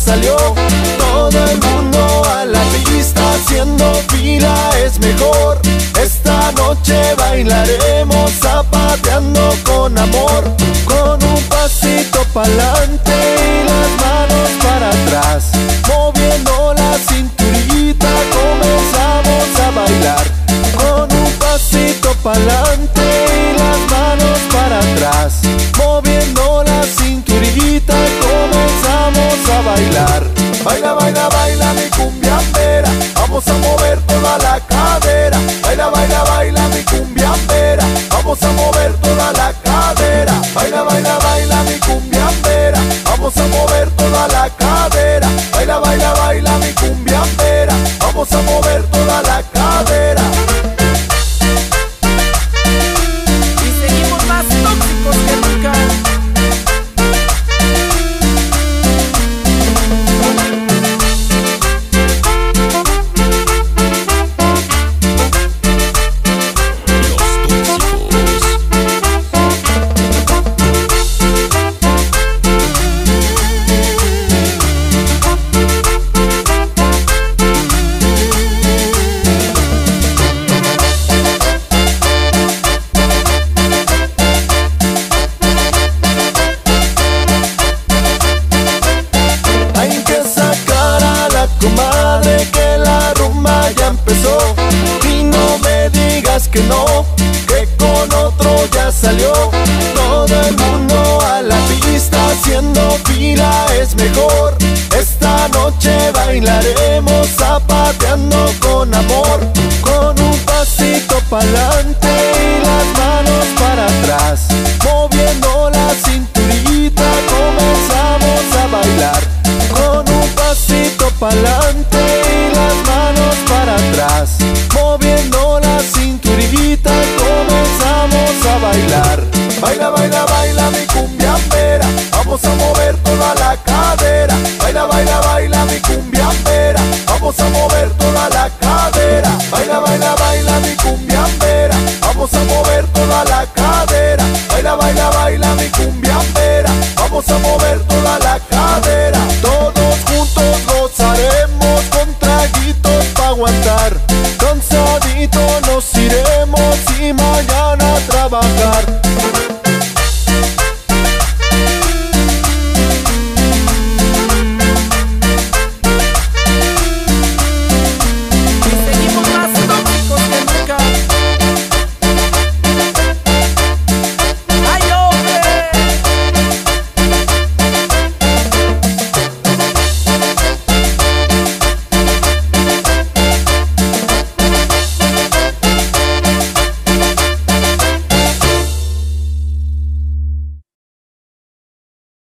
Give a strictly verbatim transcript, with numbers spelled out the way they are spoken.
salió. Todo el mundo a la pista, haciendo fila es mejor. Esta noche bailaremos zapateando con amor, con un pasito pa'lante y las manos para atrás, moviendo la cinturita comenzamos a bailar. Con un pasito pa'lante y las manos para atrás, moviendo la cinturita comenzamos a bailar. Baila, baila, baila mi cumbiambera, vamos a mover toda la cadera. Baila, baila, baila mi cumbiambera, vamos a mover toda la cadera. Baila, baila, baila mi cumbiambera, vamos a mover toda la cadera. Baila, baila, baila mi cumbiambera, vamos a mover toda la cadera. Y seguimos más tóxicos que nunca. Comadre, que la rumba ya empezó y no me digas que no, que con otro ya salió. Todo el mundo a la pista, haciendo fila es mejor. Esta noche bailaremos zapateando con amor, con un pasito pa'lante y las manos para atrás, moviendo la cinturita comenzamos a bailar. Con un pasito pa'lante y las manos para atrás, moviendo la cinturita comenzamos a bailar. Baila, baila,